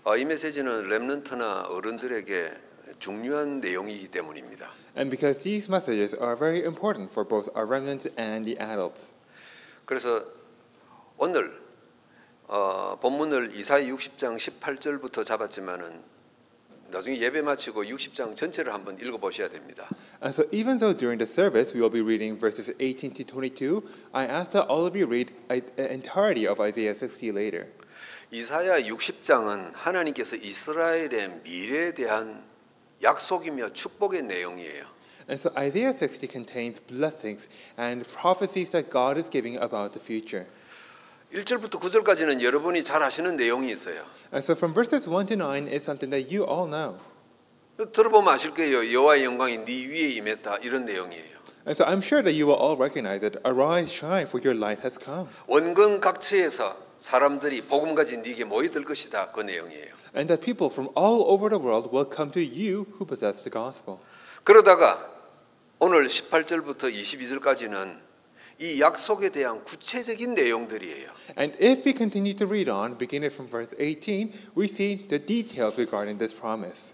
이 메시지는 렘넌트나 어른들에게 중요한 내용이기 때문입니다. And because these messages are very important for both our remnant and the adults. 그래서 오늘 본문을 이사야 60장 18절부터 잡았지만은 나중에 예배 마치고 60장 전체를 한번 읽어보셔야 됩니다. And so even though during the service we will be reading verses 18 to 22, I ask that all of you read the entirety of Isaiah 60 later. 이사야 60장은 하나님께서 이스라엘의 미래에 대한 약속이며 축복의 내용이에요. And so Isaiah 60 contains blessings and prophecies that God is giving about the future. 1절부터 9절까지는 여러분이 잘 아시는 내용이 있어요. And so from verses 1 to 9 is something that you all know. 들어보면 아실 거예요. 여호와의 영광이 네 위에 임했다 이런 내용이에요. And so I'm sure that you will all recognize it. Arise, shine, for your light has come. 원근 각처에서 사람들이 복음 가진 네게 모이들 것이다 그 내용이에요. And that people from all over the world will come to you who possess the gospel. 그러다가 오늘 18절부터 22절까지는 이 약속에 대한 구체적인 내용들이에요. And if we continue to read on, beginning from verse 18, we see the details regarding this promise.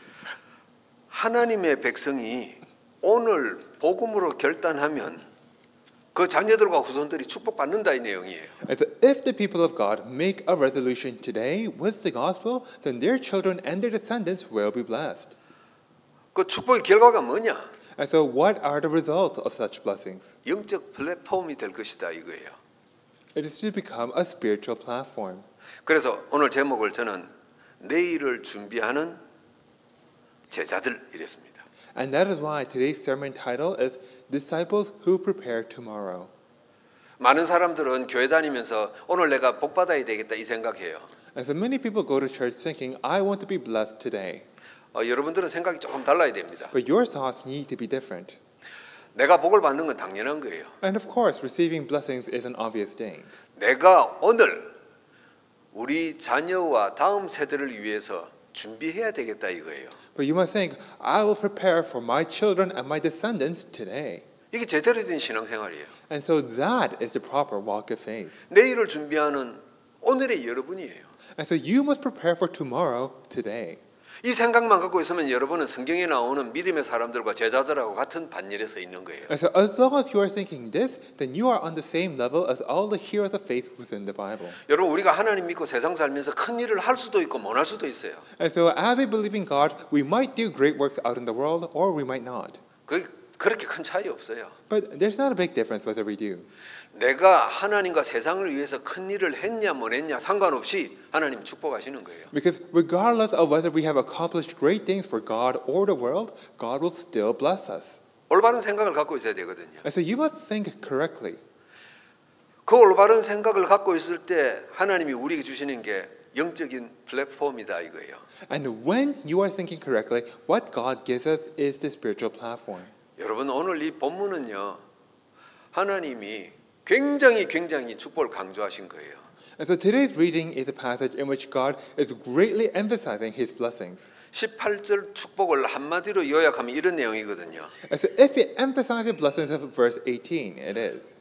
하나님의 백성이 오늘 복음으로 결단하면 그 자녀들과 후손들이 축복받는다 이 내용이에요. And so if the people of God make a resolution today with the gospel, then their children and their descendants will be blessed. 그 축복의 결과가 뭐냐? And so what are the results of such blessings? 영적 플랫폼이 될 것이다 이거예요. It is to become a spiritual platform. 그래서 오늘 제목을 저는 내일을 준비하는 제자들 이랬습니다. And that is why today's sermon title is Disciples Who Prepare Tomorrow. 많은 사람들은 교회 다니면서 오늘 내가 복 받아야 되겠다 이 생각해요. And so many people go to church thinking, I want to be blessed today. 여러분들은 생각이 조금 달라야 됩니다. But your thoughts need to be different. 내가 복을 받는 건 당연한 거예요. And of course, receiving blessings is an obvious thing. 내가 오늘 우리 자녀와 다음 세대를 위해서 준비해야 되겠다 이거예요. But you must think, I will prepare for my children and my descendants today. 이게 제대로 된 신앙생활이에요. And so that is the proper walk of faith. 내일을 준비하는 오늘의 여러분이에요. And so you must prepare for tomorrow today. 이 생각만 갖고 있으면 여러분은 성경에 나오는 믿음의 사람들과 제자들하고 같은 반열에 서 있는 거예요. And so as long as you are thinking this, then you are on the same level as all the heroes of faith within the Bible. 여러분 우리가 하나님 믿고 세상 살면서 큰 일을 할 수도 있고 못 할 수도 있어요. And so as we believe in God, we might do great works out in the world or we might not. 그렇게 큰 차이 없어요. But there's not a big difference whether we do. 내가 하나님과 세상을 위해서 큰 일을 했냐 못 했냐 상관없이 하나님 축복하시는 거예요. Because regardless of whether we have accomplished great things for God or the world, God will still bless us. 올바른 생각을 갖고 있어야 되거든요. And so you must think correctly. 그 올바른 생각을 갖고 있을 때 하나님이 우리에게 주시는 게 영적인 플랫폼이다 이거예요. And when you are thinking correctly, what God gives us is the spiritual platform. 여러분 오늘 이 본문은요. 하나님이 굉장히 축복을 강조하신 거예요. And so today's reading is a passage in which God is greatly emphasizing His blessings. 18절 축복을 한마디로 요약하면 이런 내용이거든요. And so if you emphasize the blessings of verse 18, it is.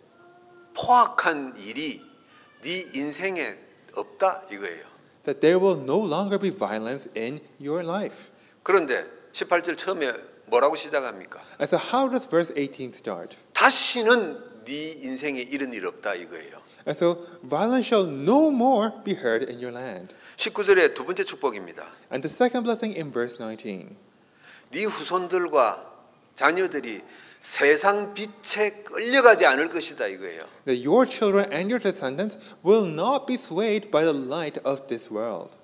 포악한 일이 네 인생에 없다 이거예요. That there will no longer be violence in your life. 그런데 18절 처음에 뭐라고 시작합니까? And so how does verse 18 start? 다시는 네 인생에 이런 일 없다 이거예요. And so violence shall no more be heard in your land. 19절의 두 번째 축복입니다. And the second blessing in verse 19. 네 후손들과 자녀들이 세상 빛에 끌려가지 않을 것이다 이거예요. That your children and your descendants will not be swayed by the light of this world.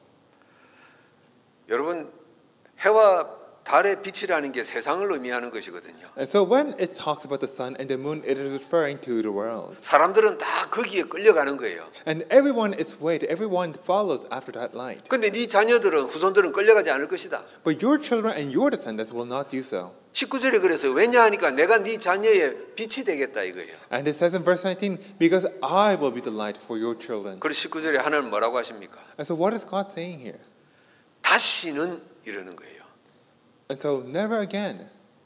여러분 해와 달의 빛이라는 게 세상을 의미하는 것이거든요. And so when it talks about the sun and the moon, it is referring to the world. 사람들은 다 거기에 끌려가는 거예요. And everyone is swayed, everyone follows after that light. 근데 네 자녀들은 후손들은 끌려가지 않을 것이다. But your children and your descendants will not do so. 19절에 그래서 왜냐하니까 내가 네 자녀의 빛이 되겠다 이거예요. And it says in verse 19, because I will be the light for your children. 그리고 19절에 하나님 뭐라고 하십니까? And so what is God saying here? 다시는 이러는 거예요. And so never again.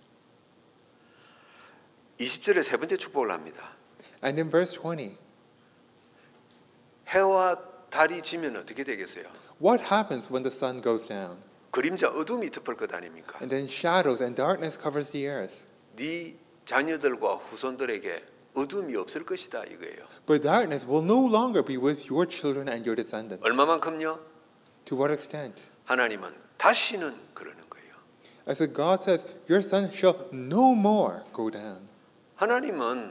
20절에 세 번째 축복을 합니다. And in verse 20, 해와 달이 지면 어떻게 되겠어요? What happens when the sun goes down? 그림자 어둠이 덮을 것 아닙니까? And then shadows and darkness covers the earth. 네 자녀들과 후손들에게 어둠이 없을 것이다 이거예요. But darkness will no longer be with your children and your descendants. 얼마만큼요? To what extent? 하나님은 다시는 그러는 거예요. And so God says, your son shall no more go down. 하나님은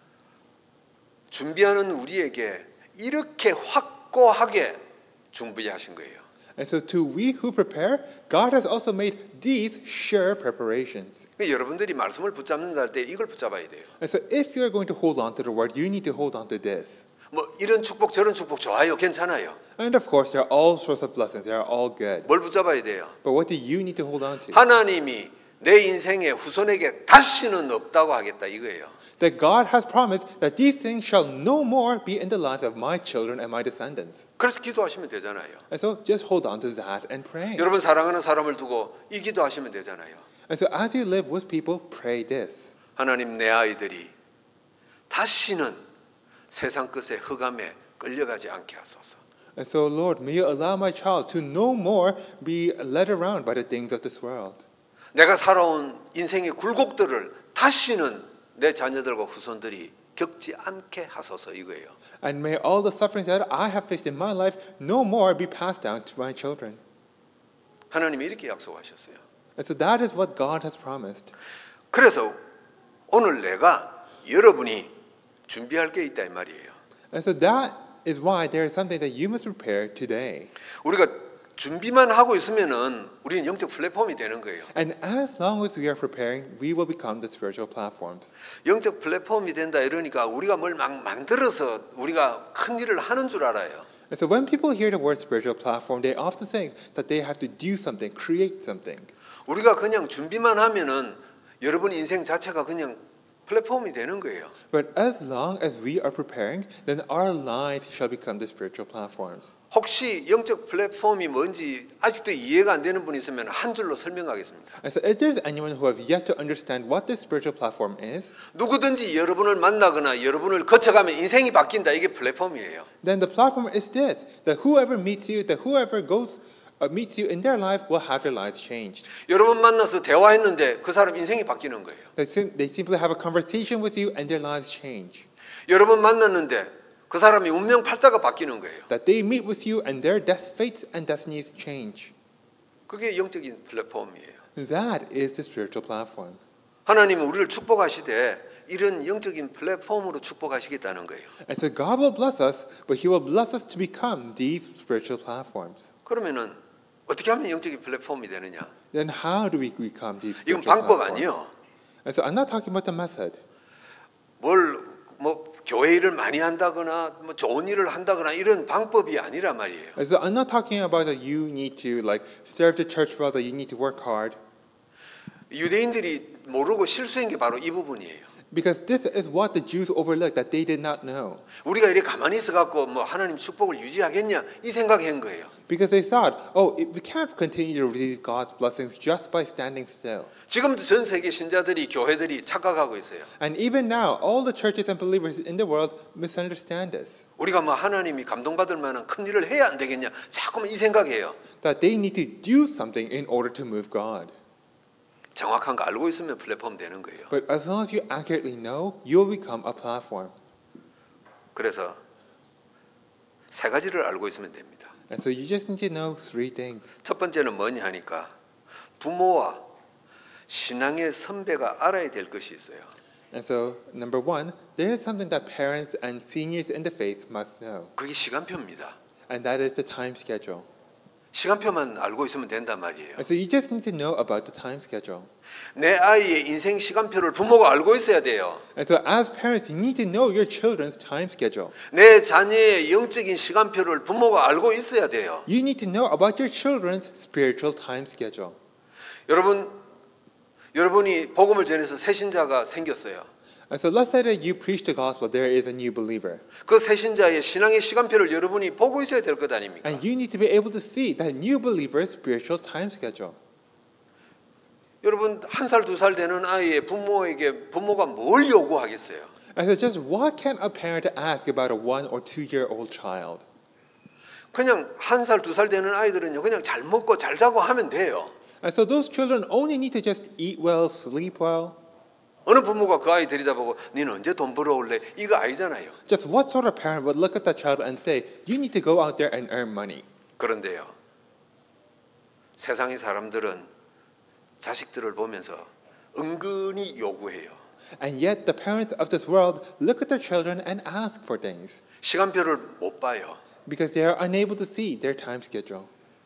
준비하는 우리에게 이렇게 확고하게 준비하신 거예요. And so to we who prepare, God has also made these sure preparations. 그러니까 여러분들이 말씀을 붙잡는다 할 때 이걸 붙잡아야 돼요. And so if you're going to hold on to the word, you need to hold on to this. 뭐 이런 축복 저런 축복 좋아요. 괜찮아요. And of course, there are all sorts of blessings. They are all good. 뭘 붙잡아야 돼요? But what do you need to hold on to? 하나님이 내 인생의 후손에게 다시는 없다고 하겠다 이거예요. That God has promised that these things shall no more be in the lives of my children and my descendants. 그래서 기도하시면 되잖아요. And so just hold on to that and pray. 여러분 사랑하는 사람을 두고 이 기도하시면 되잖아요. And so as you live with people, pray this. 하나님 내 아이들이 다시는 세상 것의 흑암에 끌려가지 않게 하소서. And so Lord, may you allow my child to no more be led around by the things of this world. 내가 살아온 인생의 굴곡들을 다시는 내 자녀들과 후손들이 겪지 않게 하소서 이거예요. And may all the sufferings that I have faced in my life no more be passed down to my children. 하나님이 이렇게 약속하셨어요. And so that is what God has promised. 그래서 오늘 내가 여러분이 준비할 게 있다 이 말이에요. And so that is why there is something that you must prepare today. 우리가 준비만 하고 있으면은 우리는 영적 플랫폼이 되는 거예요. And as long as we are preparing, we will become the spiritual platforms. 영적 플랫폼이 된다 이러니까 우리가 뭘 막 만들어서 우리가 큰 일을 하는 줄 알아요. And so when people hear the word spiritual platform, they often think that they have to do something, create something. 우리가 그냥 준비만 하면은 여러분 인생 자체가 그냥 플랫폼이 되는 거예요. But as long as we are preparing, then our lives shall become the spiritual platforms. 혹시 영적 플랫폼이 뭔지 아직도 이해가 안 되는 분이 있으면 한 줄로 설명하겠습니다. And so if there's anyone who have yet to understand what this spiritual platform is, 누구든지 여러분을 만나거나 여러분을 거쳐가면 인생이 바뀐다. 이게 플랫폼이에요. then the platform is this, that whoever meets you, that whoever meets you in their life will have their lives changed. 여러분 만나서 대화했는데 그 사람 인생이 바뀌는 거예요. They simply have a conversation with you and their lives change. 여러분 만났는데 그 사람이 운명 팔자가 바뀌는 거예요. That they meet with you and their fates and destinies change. 그게 영적인 플랫폼이에요. That is the spiritual platform. 하나님은 우리를 축복하시되 이런 영적인 플랫폼으로 축복하시겠다는 거예요. And so God will bless us, but He will bless us to become these spiritual platforms. 그러면은 어떻게 하면 영적인 플랫폼이 되느냐? Then how do we become these 이건 spiritual 방법 platforms? 아니요. And so I'm not talking about the method. 뭐 교회 일을 많이 한다거나 뭐 좋은 일을 한다거나 이런 방법이 아니란 말이에요. And so I'm not talking about that you need to serve the church well, that you need to work hard. 유대인들이 모르고 실수한 게 바로 이 부분이에요. Because this is what the Jews overlooked, that they did not know. 우리가 이렇게 가만히 있어 갖고 뭐 하나님 축복을 유지하겠냐 이 생각한 거예요. Because they thought, we can't continue to receive God's blessings just by standing still. 지금도 전 세계 신자들이 교회들이 착각하고 있어요. And even now, all the churches and believers in the world misunderstand this. 우리가 뭐 하나님이 감동받을 만한 큰 일을 해야 안 되겠냐 자꾸만 이 생각해요. That they need to do something in order to move God. 정확한 거 알고 있으면 플랫폼 되는 거예요. But as long as you accurately know, you will become a platform. 그래서 세 가지를 알고 있으면 됩니다. And so you just need to know three things. 첫 번째는 뭐냐 하니까 부모와 신앙의 선배가 알아야 될 것이 있어요. And so, number one, there is something that parents and seniors in the faith must know. 그게 시간표입니다. And that is the time schedule. 시간표만 알고 있으면 된단 말이에요. And so you just need to know about the time schedule. 내 아이의 인생 시간표를 부모가 알고 있어야 돼요. And so as parents, you need to know your children's time schedule. 내 자녀의 영적인 시간표를 부모가 알고 있어야 돼요. You need to know about your children's spiritual time schedule. 여러분이 복음을 전해서 새신자가 생겼어요. And so let's say that you preach the gospel, there is a new believer. 그 새신자의 신앙의 시간표를 여러분이 보고 있어야 될 것 아닙니까? And you need to be able to see that new believer's spiritual time schedule. 여러분 1살, 2살 되는 아이의 부모에게 부모가 뭘 요구하겠어요? And so just what can a parent ask about a 1 or 2 year old child? 그냥 1살, 2살 되는 아이들은요, 그냥 잘 먹고 잘 자고 하면 돼요. And so those children only need to just eat well, sleep well. 어느 부모가 그 아이 들여다보고 너는 언제 돈 벌어올래? 이거 아니잖아요. Just what sort of parent would look at that child and say, you need to go out there and earn money? 그런데요, 세상의 사람들은 자식들을 보면서 은근히 요구해요. And yet the parents of this world look at their children and ask for things 시간표를 못 봐요. because they are unable to see their time schedule.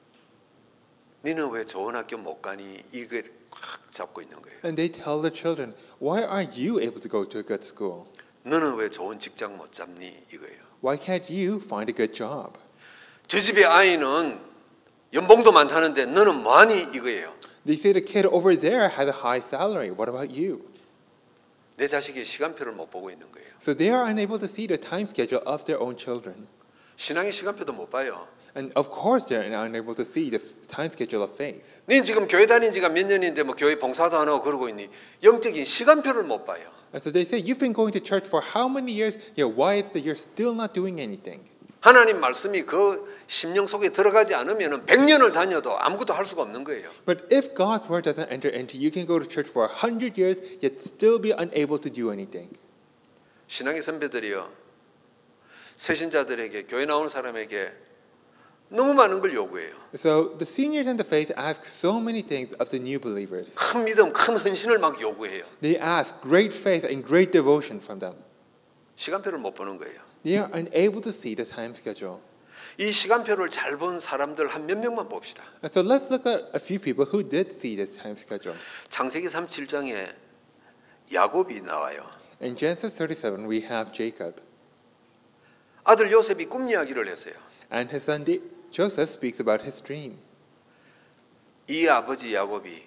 너는 왜 좋은 학교 못 가니? 이게 확 잡고 있는 거예요. And they tell their children, why aren't you able to go to a good school? 너는 왜 좋은 직장 못 잡니? 이거예요. Why can't you find a good job? 저 집의 아이는 연봉도 많다는데 너는 뭐하니? 이거예요. They say the kid over there has a high salary. What about you? 내 자식이 시간표를 못 보고 있는 거예요. So they are unable to see the time schedule of their own children. 신앙의 시간표도 못 봐요. And of course they're unable to see the time schedule of faith. 넌 지금 교회 다닌 지가 몇 년인데 뭐 교회 봉사도 안 하고 그러고 있니? 영적인 시간표를 못 봐요. And so they say, you've been going to church for how many years? Yeah, why is it that you're still not doing anything? 하나님 말씀이 그 심령 속에 들어가지 않으면 100년을 다녀도 아무것도 할 수가 없는 거예요. But if God's word doesn't enter into, you can go to church for 100 years, yet still be unable to do anything. 신앙의 선배들이요, 새신자들에게, 교회 나오는 사람에게 너무 많은 걸 요구해요. So the seniors in the faith ask so many things of the new believers. 큰 믿음, 큰 헌신을 막 요구해요. They ask great faith and great devotion from them. 시간표를 못 보는 거예요. They are unable to see the time schedule. 이 시간표를 잘 본 사람들 한 몇 명만 봅시다. And so let's look at a few people who did see this time schedule. 창세기 37장에 야곱이 나와요. In Genesis 37, we have Jacob. 아들 요셉이 꿈 이야기를 했어요. And his son Joseph speaks about his dream. 이 아버지 야곱이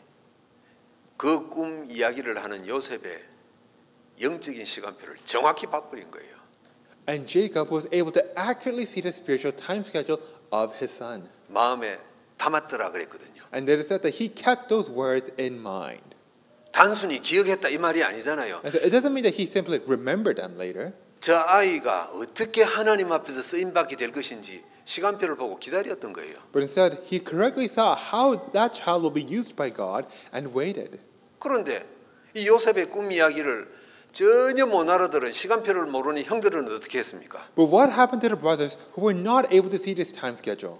그 꿈 이야기를 하는 요셉의 영적인 시간표를 정확히 봐버린 거예요. And Jacob was able to accurately see the spiritual time schedule of his son. 마음에 담았더라 그랬거든요. And it is said that he kept those words in mind. 단순히 기억했다 이 말이 아니잖아요. And so it doesn't mean that he simply remembered them later. 저 아이가 어떻게 하나님 앞에서 쓰임받게 될 것인지 시간표를 보고 기다렸던 거예요. But instead, he correctly saw how that child will be used by God and waited. 그런데 이 요셉의 꿈 이야기를 전혀 못 알아들은 시간표를 모르는 형들은 어떻게 했습니까? But what happened to the brothers who were not able to see this time schedule?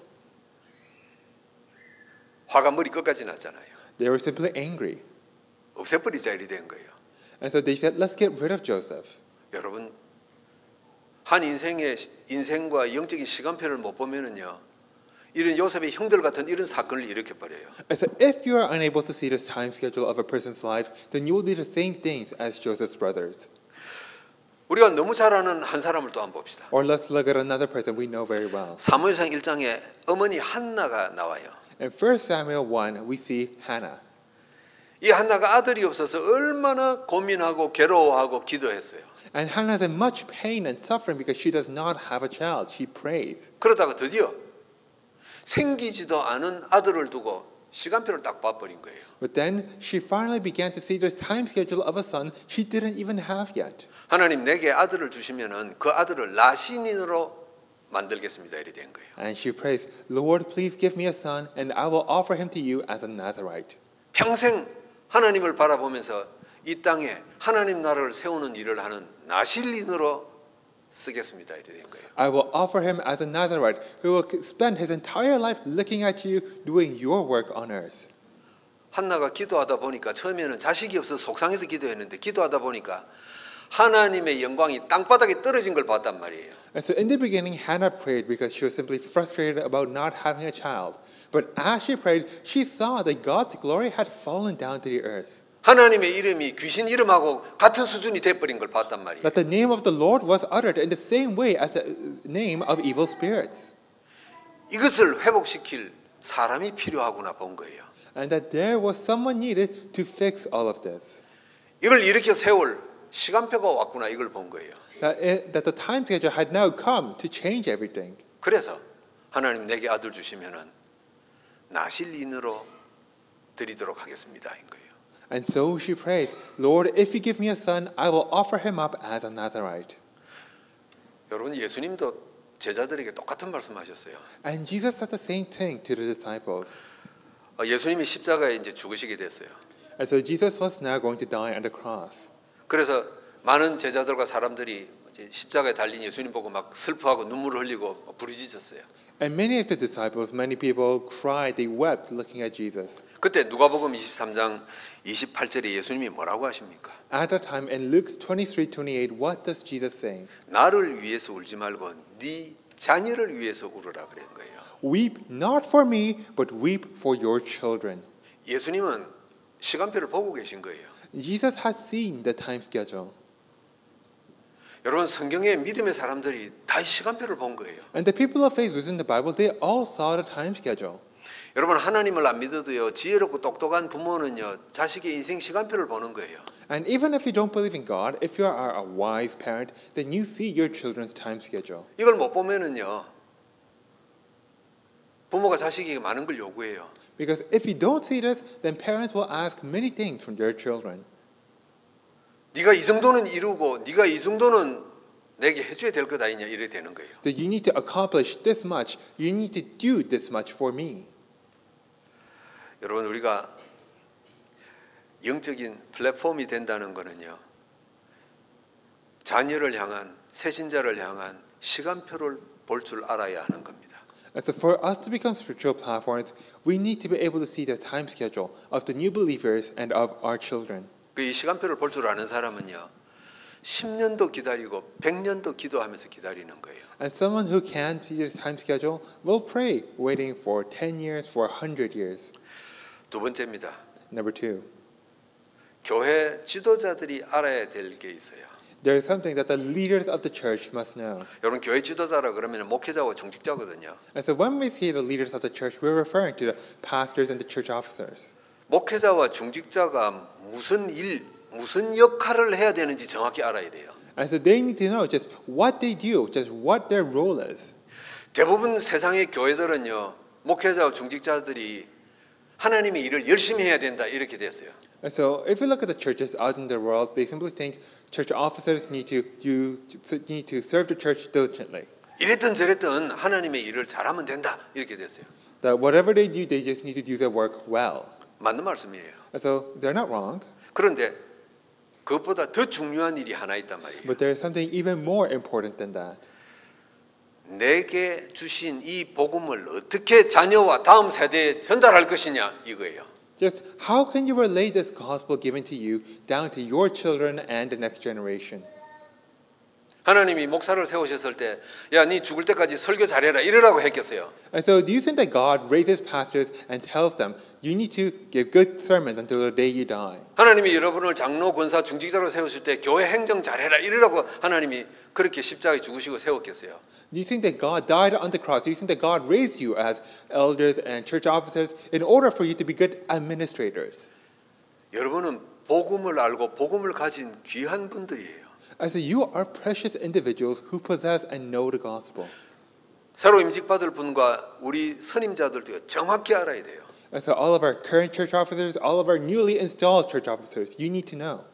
화가 머리 끝까지 났잖아요. They were simply angry. 없애버리자 이리 된 거예요. And so they said, let's get rid of Joseph. 여러분, 한 인생과 영적인 시간표를 못 보면은요, 이런 요셉의 형들 같은 이런 사건을 일으켜 버려요. And so if you are unable to see the time schedule of a person's life, then you will do the same things as Joseph's brothers. 우리가 너무 잘 아는 한 사람을 또 한번 봅시다. Or let's look at another person we know very well. 사무엘상 1장에 어머니 한나가 나와요. In 1 Samuel 1, we see Hannah. 이 한나가 아들이 없어서 얼마나 고민하고 괴로워하고 기도했어요. And Hannah is in much pain and suffering because she does not have a child. She prays. 그러다가 드디어 생기지도 않은 아들을 두고 시간표를 딱 봐버린 거예요. But then she finally began to see the time schedule of a son she didn't even have yet. 하나님 내게 아들을 주시면은 그 아들을 나신인으로 만들겠습니다. 이래 된 거예요. And she prays, Lord, please give me a son, and I will offer him to you as a Nazarite. 평생 하나님을 바라보면서 이 땅에 하나님 나라를 세우는 일을 하는 나실인으로 쓰겠습니다. 이래 된 거예요. I will offer him as a Nazarite who will spend his entire life looking at you, doing your work on earth. 한나가 기도하다 보니까 처음에는 자식이 없어서 속상해서 기도했는데 기도하다 보니까 하나님의 영광이 땅바닥에 떨어진 걸 봤단 말이에요. And so in the beginning, Hannah prayed because she was simply frustrated about not having a child. But as she prayed, she saw that God's glory had fallen down to the earth. 하나님의 이름이 귀신 이름하고 같은 수준이 돼버린 걸 봤단 말이에요. That the name of the Lord was uttered in the same way as the name of evil spirits. 이것을 회복시킬 사람이 필요하구나 본 거예요. And that there was someone needed to fix all of this. 이걸 일으켜 세울 시간표가 왔구나 이걸 본 거예요. That the time schedule had now come to change everything. 그래서 하나님 내게 아들 주시면은 나실인으로 드리도록 하겠습니다 인 거예요. And so she prays, Lord, if you give me a son, I will offer him up as a Nazarite. 여러분 예수님도 제자들에게 똑같은 말씀하셨어요. And Jesus said the same thing to the disciples. 예수님이 십자가에 이제 죽으시게 됐어요. And so Jesus was now going to die on the cross. 그래서 많은 제자들과 사람들이 이제 십자가에 달린 예수님 보고 막 슬퍼하고 눈물을 흘리고 부르짖었어요. And many of the disciples, many people cried, they wept looking at Jesus. 그때 누가복음 23장 28절에 예수님이 뭐라고 하십니까? At that time in Luke 23:28, what does Jesus say? 나를 위해서 울지 말고 네 자녀를 위해서 울으라 그런 거예요. Weep not for me, but weep for your children. 예수님은 시간표를 보고 계신 거예요. Jesus had seen the time schedule. 여러분 성경의 믿음의 사람들이 다 시간표를 본 거예요. And the people of faith within the Bible, they all saw the time schedule. 여러분 하나님을 안 믿어도요 지혜롭고 똑똑한 부모는요 자식의 인생 시간표를 보는 거예요. And even if you don't believe in God, if you are a wise parent, then you see your children's time schedule. 이걸 못 보면은요 부모가 자식에게 많은 걸 요구해요. Because if you don't see this, then parents will ask many things from their children. 네가 이 정도는 이루고 네가 이 정도는 내게 해줘야 될 것 아니냐 이래 되는 거예요. That you need to accomplish this much, you need to do this much for me. 여러분 우리가 영적인 플랫폼이 된다는 것은요 자녀를 향한 새신자를 향한 시간표를 볼 줄 알아야 하는 겁니다. And so for us to become spiritual platforms, we need to be able to see the time schedule of the new believers and of our children. 이 시간표를 볼 줄 아는 사람은요 10년도 기다리고 100년도 기도하면서 기다리는 거예요. And someone who can see the time schedule will pray, waiting for 10 years, for 100 years. 두 번째입니다. Number two, 교회 지도자들이 알아야 될 게 있어요. there is something that the leaders of the church must know. 여러분 교회 지도자라 그러면 목회자와 중직자거든요. And so when we see the leaders of the church, we're referring to the pastors and the church officers. 목회자와 중직자가 무슨 일, 무슨 역할을 해야 되는지 정확히 알아야 돼요. And so they need to know just what they do, just what their role is. 대부분 세상의 교회들은요 목회자와 중직자들이 하나님의 일을 열심히 해야 된다 이렇게 됐어요. And so if you look at the churches out in the world, they simply think church officers need to serve the church diligently. 이랬든 저랬든 하나님의 일을 잘하면 된다 이렇게 됐어요. That whatever they do, they just need to do their work well. 맞는 말씀이에요. And so they're not wrong, 그런데 그것보다 더 중요한 일이 하나 있단 말이에요. but there's something even more important than that. 내게 주신 이 복음을 어떻게 자녀와 다음 세대에 전달할 것이냐 이거예요. Just how can you relate this gospel given to you down to your children and the next generation? 하나님이 목사를 세우셨을 때, 야, 네 죽을 때까지 설교 잘해라 이러라고 했겠어요. And so do you think that God raises pastors and tells them, you need to give good sermons until the day you die? 하나님이 여러분을 장로, 권사, 중직자로 세우실 때 교회 행정 잘해라 이러라고 하나님이 그렇게 십자가에 죽으시고 세웠겠어요. Do you think that God died on the cross? Do you think that God raised you as elders and church officers in order for you to be good administrators? 여러분은 복음을 알고 복음을 가진 귀한 분들이에요. And so you are precious individuals who possess and know the gospel. 새로 임직받을 분과 우리 선임자들도 정확히 알아야 돼요. And so all of our current church officers, all of our newly installed church officers, you need to know.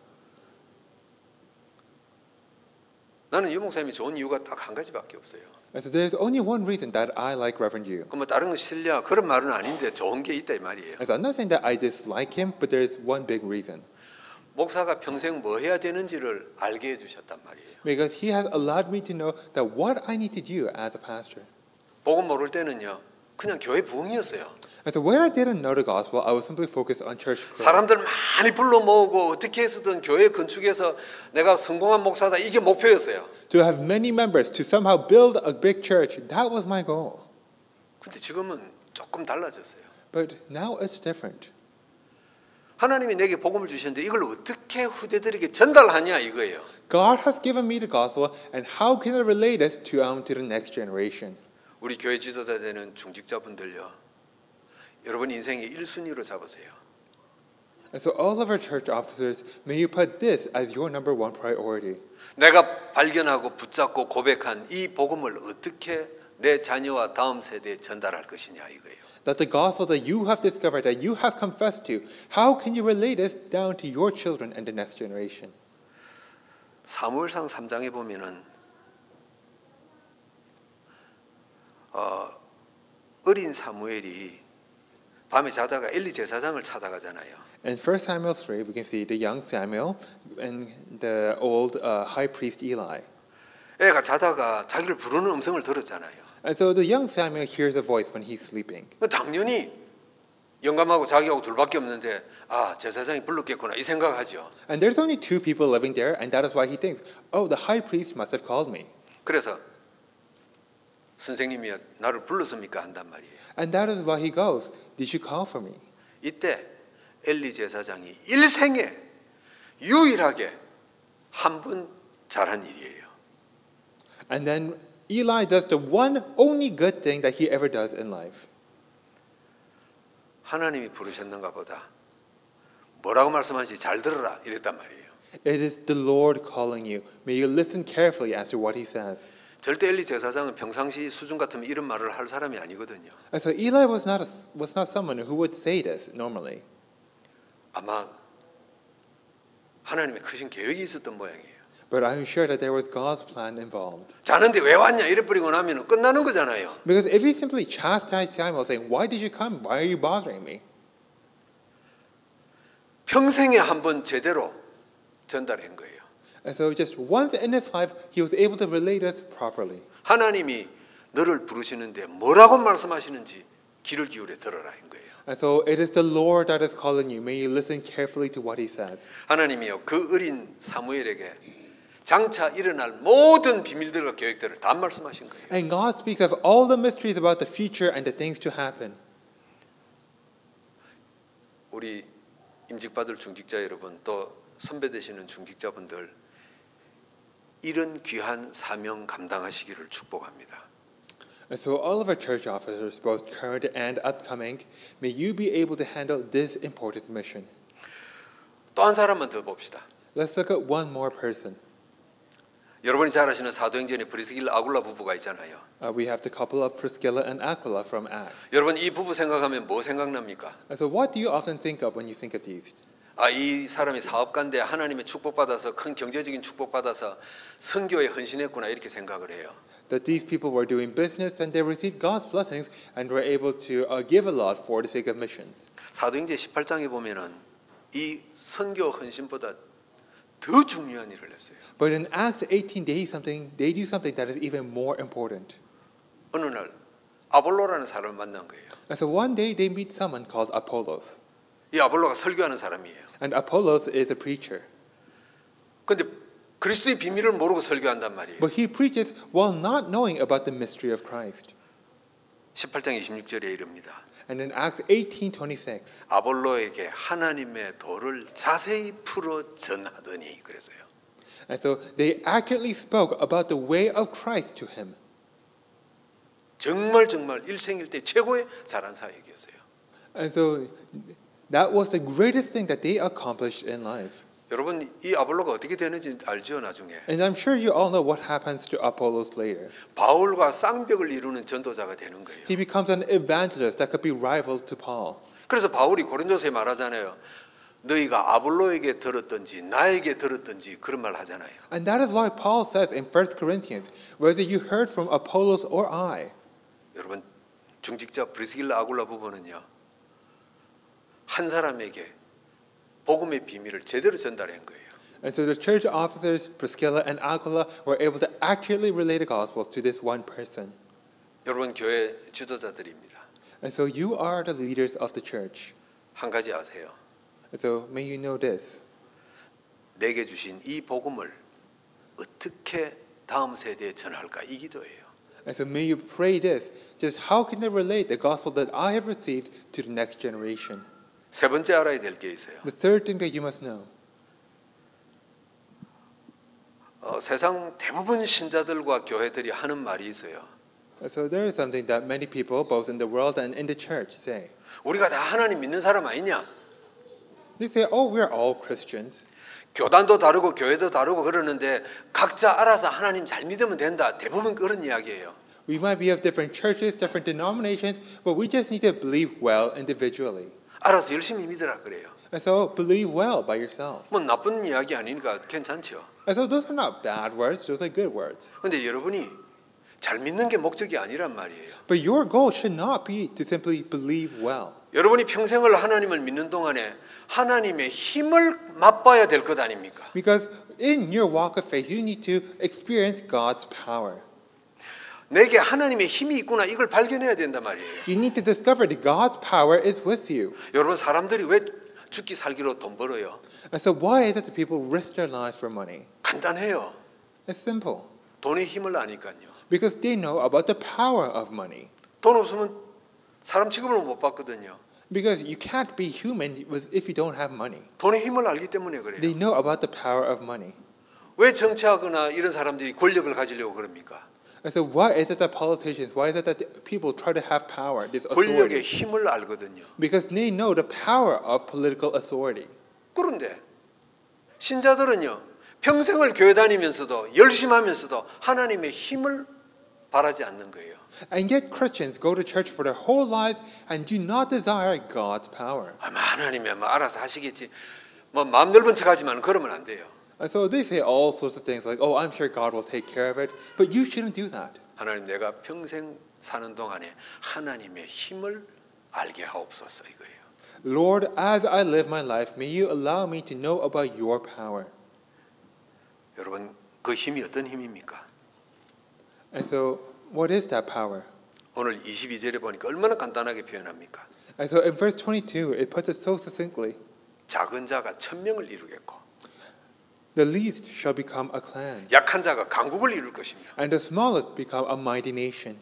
나는 유 목사님이 좋은 이유가 딱 한 가지밖에 없어요. And so there's only one reason that I like Reverend Yu. 그럼 다른 건 실력 그런 말은 아닌데 좋은 게 있다 이 말이에요. And so I'm not saying that I dislike him, but there's one big reason. 목사가 평생 뭐 해야 되는지를 알게 해주셨단 말이에요. Because he has allowed me to know that what I need to do as a pastor. 복음 모를 때는요, 그냥 교회 부흥이었어요. And so when I didn't know the gospel, I was simply focused on church growth. 사람들 많이 불러 모으고 어떻게 해서든 교회 건축해서 내가 성공한 목사다 이게 목표였어요. To have many members, to somehow build a big church, that was my goal. 근데 지금은 조금 달라졌어요. But now it's different. 하나님이 내게 복음을 주셨는데 이걸 어떻게 후대들에게 전달하냐 이거예요. God has given me the gospel, and how can I relate this to the next generation? 우리 교회 지도자 되는 중직자분들요. 여러분 인생의 1순위로 잡으세요. And so all of our church officers, may you put this as your number one priority. 내가 발견하고 붙잡고 고백한 이 복음을 어떻게 내 자녀와 다음 세대에 전달할 것이냐 이거예요. That the gospel that you have discovered, that you have confessed to, how can you relate this down to your children and the next generation? 사무엘상 3장에 보면은 어린 사무엘이 밤에 자다가 엘리 제사장을 찾아가잖아요. In 1 Samuel 3, we can see the young Samuel and the old high priest Eli. 애가 자다가 자기를 부르는 음성을 들었잖아요. And so the young Samuel hears a voice when he's sleeping. 당연히 영감하고 자기하고 둘밖에 없는데 아 제사장이 불렀겠구나 이 생각하죠. And there's only two people living there, and that is why he thinks, oh, the high priest must have called me. 그래서 선생님이 나를 불렀습니까 한단 말이에요. And that is why he goes, did you call for me? 이때 엘리 제사장이 일생에 유일하게 한 번 잘한 일이에요. And then Eli does the one only good thing that he ever does in life. 하나님이 부르셨는가 보다. 뭐라고 말씀하시지 잘 들어라 이랬단 말이에요. It is the Lord calling you. May you listen carefully as to what he says. 절대 엘리 제사장은 평상시 수준 같으면 이런 말을 할 사람이 아니거든요. And so Eli was not someone who would say this normally. 아마 하나님의 크신 계획이 있었던 모양이에요. But I'm sure that there was God's plan involved. 자는데 왜 왔냐 이래 버리고 나면 끝나는 거잖아요. Because if he simply chastised Samuel saying, why did you come? Why are you bothering me? 평생에 한 번 제대로 전달한 거예요. And so just once in his life, he was able to relay this properly. 하나님이 너를 부르시는데 뭐라고 말씀하시는지 귀를 기울여 들어라 한 거예요. And so it is the Lord that is calling you. May you listen carefully to what he says. 하나님이요 그 어린 사무엘에게 장차 일어날 모든 비밀들과 계획들을 다 말씀하신 거예요. And God speaks of all the mysteries about the future and the things to happen. 우리 임직받을 중직자 여러분 또 선배 되시는 중직자분들 이런 귀한 사명 감당하시기를 축복합니다. And so all of our church officers, both current and upcoming, may you be able to handle this important mission. 또 한 사람만 더 봅시다. Let's look at one more person. 여러분이 잘 아시는 사도행전에 브리스길라 아굴라 부부가 있잖아요. We have the couple of Priscilla and Aquila from Acts. 여러분 이 부부 생각하면 뭐 생각납니까? And so what do you often think of when you think of these? 이 사람이 사업가인데 하나님의 축복받아서 큰 경제적인 축복받아서 선교에 헌신했구나 이렇게 생각을 해요. That these people were doing business and they received God's blessings and were able to give a lot for the sake of missions. 사도행전 18장에 보면은 이 선교 헌신보다 더 중요한 일을 했어요. But in Acts 18, they do something that is even more important. 어느 날 아볼로라는 사람을 만난 거예요. And so one day they meet someone called Apollos. 이 아볼로가 설교하는 사람이에요. And Apollos is a preacher. 근데 그리스도의 비밀을 모르고 설교한단 말이에요. But he preaches while not knowing about the mystery of Christ. 18장 26절에 이릅니다. And in Acts 18:26, 아볼로에게 하나님의 도를 자세히 풀어 전하더니 그래서요. and so they accurately spoke about the way of Christ to him. 정말 일생일대 최고의 잘한 사역이었어요. And so that was the greatest thing that they accomplished in life. 여러분 이 아볼로가 어떻게 되는지 알죠 나중에. And I'm sure you all know what happens to Apollos later. 바울과 쌍벽을 이루는 전도자가 되는 거예요. He becomes an evangelist that could be rival to Paul. 그래서 바울이 고린도서에 말하잖아요. 너희가 아볼로에게 들었든지 나에게 들었든지 그런 말 하잖아요. And that is why Paul says in 1 Corinthians, whether you heard from Apollos or I. 여러분 중직자 브리스길라 아굴라 부부는요. 한 사람에게 복음의 비밀을 제대로 전달한 거예요. And so the church officers, Priscilla and Aquila, were able to accurately relay the gospel to this one person. 여러분 교회 지도자들입니다. And so you are the leaders of the church. 한 가지 아세요. And so may you know this. 내게 주신 이 복음을 어떻게 다음 세대에 전할까 이 기도예요. And so may you pray this. Just how can I relate the gospel that I have received to the next generation? 세 번째 알아야 될 게 있어요. The third thing that you must know. 세상 대부분 신자들과 교회들이 하는 말이 있어요. So there is something that many people, both in the world and in the church, say. 우리가 다 하나님 믿는 사람 아니냐? They say, oh, we're all Christians. 교단도 다르고 교회도 다르고 그러는데 각자 알아서 하나님 잘 믿으면 된다. 대부분 그런 이야기예요. We might be of different churches, different denominations, but we just need to believe well individually. 알아서 열심히 믿으라 그래요. And so believe well by yourself. 뭐 나쁜 이야기 아니니까 괜찮죠. And so those are not bad words, those are good words. 근데 여러분이 잘 믿는 게 목적이 아니란 말이에요. But your goal should not be to simply believe well. 여러분이 평생을 하나님을 믿는 동안에 하나님의 힘을 맛봐야 될 것 아닙니까? Because in your walk of faith, you need to experience God's power. 내게 하나님의 힘이 있구나 이걸 발견해야 된단 말이에요. You need to discover that God's power is with you. 여러분 사람들이 왜 죽기 살기로 돈 벌어요? And so why is it that people risk their lives for money? 간단해요. It's simple. 돈의 힘을 아니까요. Because they know about the power of money. 돈 없으면 사람 취급을 못 받거든요. Because you can't be human if you don't have money. 돈의 힘을 알기 때문에 그래요. They know about the power of money. 왜 정치하거나 이런 사람들이 권력을 가지려고 그럽니까? And so why is it that politicians, why is it that people try to have power, this 권력의 authority? 힘을 알거든요. Because they know the power of political authority. 그런데 신자들은요. 평생을 교회 다니면서도 열심히 하면서도 하나님의 힘을 바라지 않는 거예요. And yet Christians go to church for their whole lives and do not desire God's power. 하나님이 알아서 하시겠지. 마음 넓은 척하지만 그러면 안 돼요. And so they say all sorts of things like, oh, I'm sure God will take care of it. But you shouldn't do that. 하나님 내가 평생 사는 동안에 하나님의 힘을 알게 하옵소서 이거예요. Lord, as I live my life, may you allow me to know about your power. 여러분 그 힘이 어떤 힘입니까? And so what is that power? 오늘 22절에 보니까 얼마나 간단하게 표현합니까? And so in verse 22, it puts it so succinctly. 작은 자가 1000명을 이루겠고 The least shall become a clan, 약한 자가 강국을 이룰 것이며 and the smallest become a mighty nation.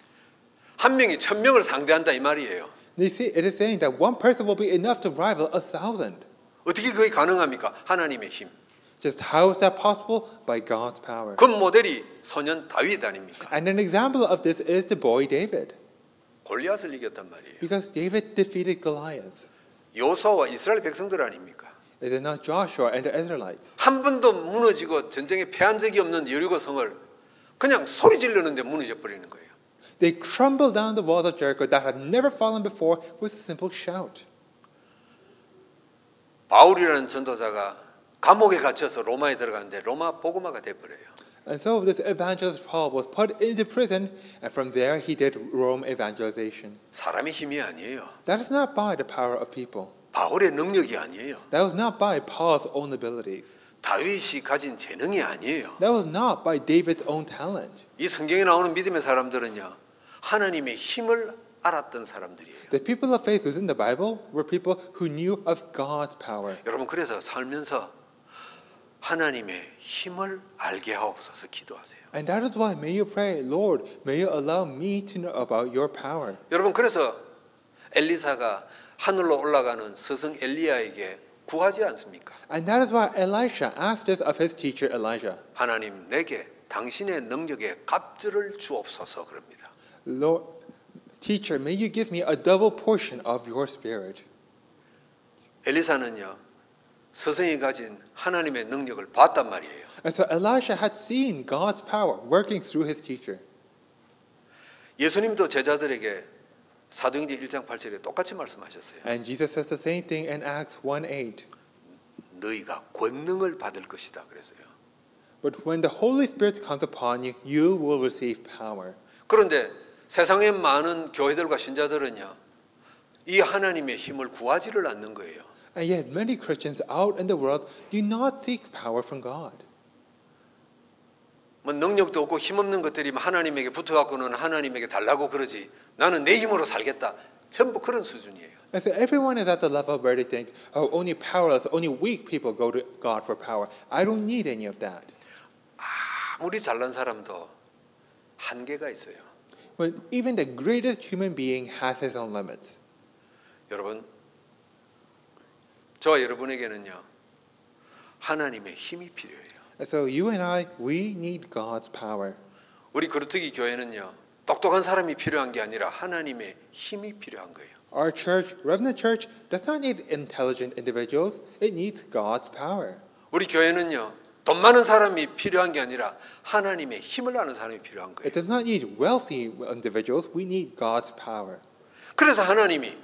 한 명이 1000명을 상대한다 이 말이에요. It is saying that one person will be enough to rival 1,000. 어떻게 그게 가능합니까? 하나님의 힘. Just how is that possible? By God's power. 그 모델이 소년 다윗 아닙니까? And an example of this is the boy David. 골리앗을 이겼단 말이에요. Because David defeated Goliath. 여호수아와 이스라엘 백성들 아닙니까? Is it not Joshua and the Israelites? 한 번도 무너지고 전쟁에 패한 적이 없는 여리고 성을 그냥 소리 지르는데 무너져 버리는 거예요. They crumbled down the walls of Jericho that had never fallen before with a simple shout. 바울이라는 전도자가 감옥에 갇혀서 로마에 들어갔는데 로마 복음화가 돼 버려요. And so this evangelist Paul was put into prison, and from there he did Rome evangelization. 사람의 힘이 아니에요. That is not by the power of people. 바울의 능력이 아니에요. That was not by Paul's own abilities. 다윗이 가진 재능이 아니에요. That was not by David's own talent. 이 성경에 나오는 믿음의 사람들은요. 하나님의 힘을 알았던 사람들이에요. The people of faith within the Bible were people who knew of God's power. 여러분 그래서 살면서 하나님의 힘을 알게 하옵소서 기도하세요. And that is why may you pray, Lord, may you allow me to know about your power. 여러분 그래서 엘리사가 하늘로 올라가는 스승 엘리야에게 구하지 않습니까? And that is why Elisha asked this of his teacher Elijah. 하나님 내게 당신의 능력의 갑절을 주옵소서 그럽니다. Lord, teacher, may you give me a double portion of your spirit. 엘리사는요 스승이 가진 하나님의 능력을 봤단 말이에요. And so Elisha had seen God's power working through his teacher. 예수님도 제자들에게 사도행전 1장 8절에 똑같이 말씀하셨어요. And Jesus says the same thing in Acts 1:8. 너희가 권능을 받을 것이다 그랬어요. But when the Holy Spirit comes upon you, you will receive power. 그런데 세상의 많은 교회들과 신자들은요. 이 하나님의 힘을 구하지를 않는 거예요. And yet many Christians out in the world do not seek power from God. 뭐 능력도 없고 힘없는 것들이 하나님에게 붙어갖고는 하나님에게 달라고 그러지 나는 내 힘으로 살겠다. 전부 그런 수준이에요. And so everyone is at the level where they think, oh, only powerless, only weak people go to God for power. I don't need any of that. 아무리 잘난 사람도 한계가 있어요. But even the greatest human being has his own limits. 여러분, 저와 여러분에게는요 하나님의 힘이 필요해요. And so you and I, we need God's power. 우리 거루트기 교회는요 똑똑한 사람이 필요한 게 아니라 하나님의 힘이 필요한 거예요. Our church, Remnant Church, does not need intelligent individuals. It needs God's power. 우리 교회는요 돈 많은 사람이 필요한 게 아니라 하나님의 힘을 아는 사람이 필요한 거예요. It does not need wealthy individuals. We need God's power. 그래서 하나님이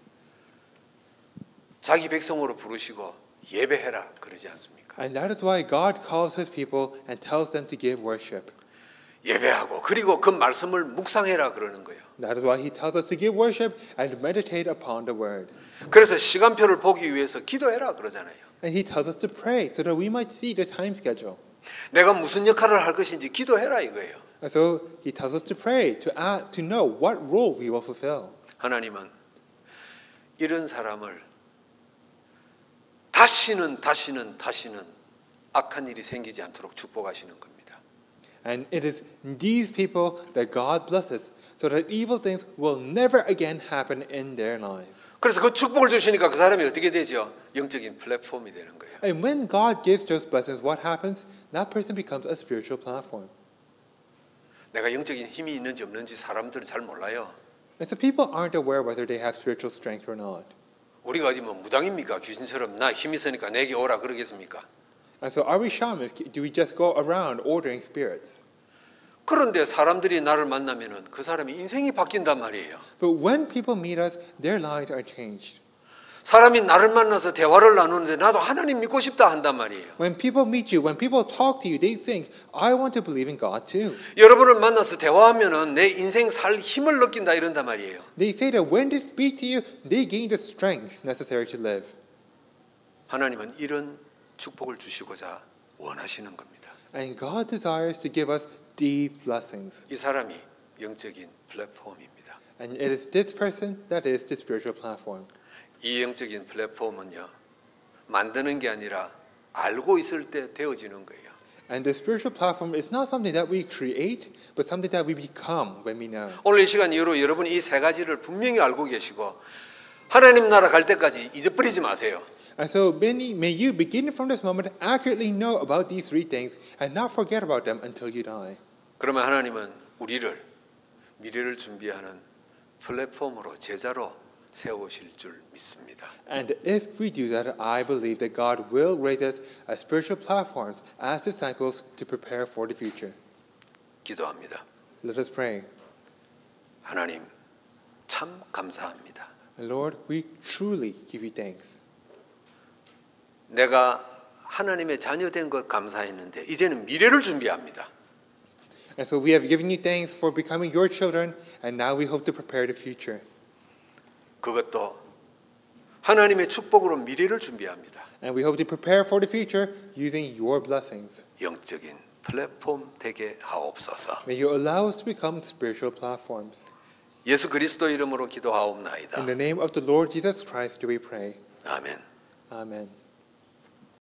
자기 백성으로 부르시고 예배해라 그러지 않습니까? And that is why God calls his people and tells them to give worship. 예배하고 그리고 그 말씀을 묵상해라 그러는 거예요. That is why he tells us to give worship and meditate upon the word. 그래서 시간표를 보기 위해서 기도해라 그러잖아요. And he tells us to pray so that we might see the time schedule. 내가 무슨 역할을 할 것인지 기도해라 이거예요. And so he tells us to pray, to know what role we will fulfill. 하나님은 이런 사람을 다시는 악한 일이 생기지 않도록 축복하시는 겁니다. And it is these people that God blesses so that evil things will never again happen in their lives. 그래서 그 축복을 주시니까 그 사람이 어떻게 되죠? 영적인 플랫폼이 되는 거예요. And when God gives those blessings, what happens? That person becomes a spiritual platform. 내가 영적인 힘이 있는지 없는지 사람들은 잘 몰라요. And so people aren't aware whether they have spiritual strength or not. 우리가 어디 뭐 무당입니까? 귀신처럼 나 힘 있으니까 내게 오라 그러겠습니까? And so are we shamans? Do we just go around ordering spirits? 그런데 사람들이 나를 만나면은 그 사람의 인생이 바뀐단 말이에요. But when people meet us, their lives are changed. 사람이 나를 만나서 대화를 나누는데 나도 하나님 믿고 싶다 한단 말이에요. When people meet you, when people talk to you, they think, I want to believe in God too. 여러분을 만나서 대화하면은 내 인생 살 힘을 느낀다 이런단 말이에요. They say that when they speak to you, they gain the strength necessary to live. 하나님은 이런 축복을 주시고자 원하시는 겁니다. And God desires to give us these blessings. 이 사람이 영적인 플랫폼입니다. And it is this person that is the spiritual platform. 이 영적인 플랫폼은요, 만드는 게 아니라 알고 있을 때 되어지는 거예요. And the spiritual platform is not something that we create, but something that we become when we know. 오늘 이 시간 이후로 여러분이 이 세 가지를 분명히 알고 계시고 하나님 나라 갈 때까지 잊어버리지 마세요. And so may you, beginning from this moment, accurately know about these three things and not forget about them until you die. 그러면 하나님은 우리를 미래를 준비하는 플랫폼으로 제자로 세우실 줄 믿습니다. And if we do that, I believe that God will raise us as spiritual platforms, as disciples, to prepare for the future. 기도합니다. Let us pray. 하나님, 참 감사합니다. Lord, we truly give you thanks. 내가 하나님의 자녀된 것 감사했는데 이제는 미래를 준비합니다. And so we have given you thanks for becoming your children, and now we hope to prepare the future. 그것도 하나님의 축복으로 미래를 준비합니다. And we hope to prepare for the future using your blessings. 영적인 플랫폼 되게 하옵소서. May you allow us to become spiritual platforms. 예수 그리스도 이름으로 기도하옵나이다. In the name of the Lord Jesus Christ do we pray. 아멘. Amen.